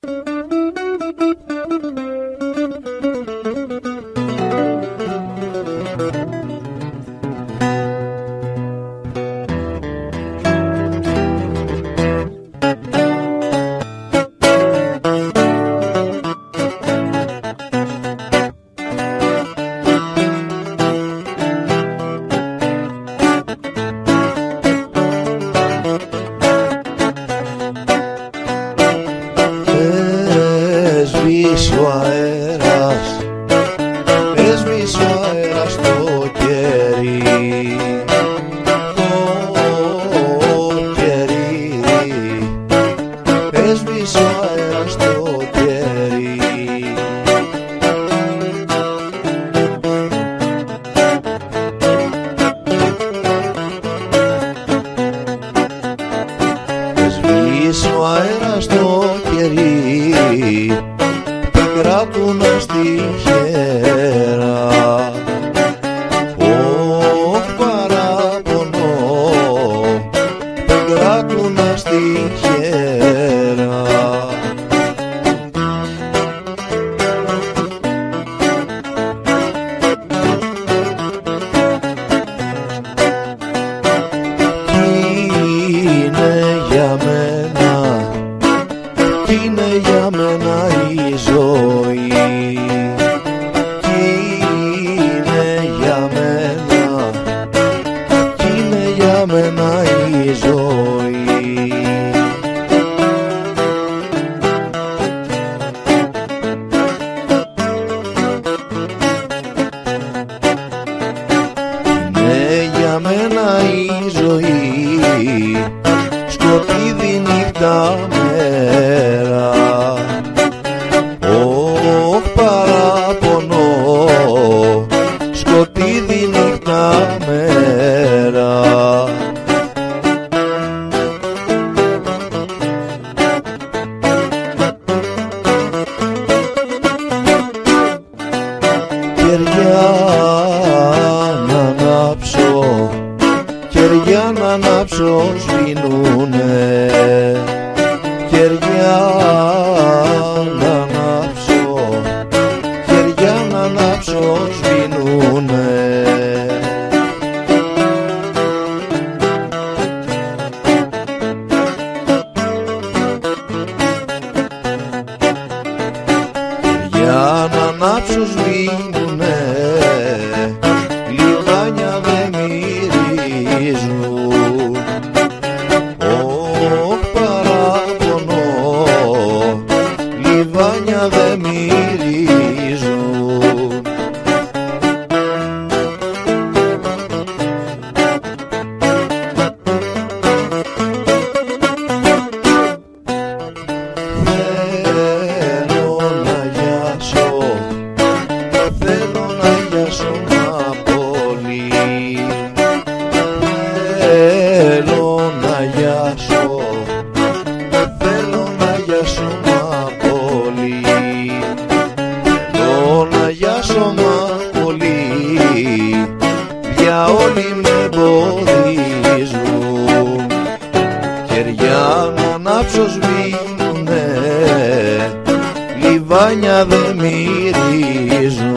Έσβησε ο αέρας, έσβησε ο αέρας το κερί, το κερί, έσβησε ο αέρας το κερί. Έσβησε ο αέρας το κερί, κράτουνα στη χέρα, όχ παράπονο, κράτουνα στη χέρα. Κι είναι για μένα, κι είναι για μένα η ζωή, κι είναι για μένα, κι είναι για μένα η ζωή. Είναι για μένα η ζωή, σκοτείδι νύχτα μέρα, όχ παράπονο, σκοτείδι νύχτα μέρα. Κεριά να ανάψω, κεριά να ανάψω σβήνουνε, κεριά να ανάψω, κεριά να ανάψω σβήνουνε. Κεριά να ανάψω σβήνουνε, λιβάνια δε μυρίζουν, όχ παράπονο, λιβάνια δε μυρίζουν. Θέλω να γιάσω, θέλω να γιάσω μα πολύ, θέλω να γιάσω, θέλω να γιάσω μα πολύ, θέλω να γιάσω μα πολύ, για όλοι με εμποδίζουν, κεριά να ανάψω σβήνουνε, λιβάνια δε μυρίζουν.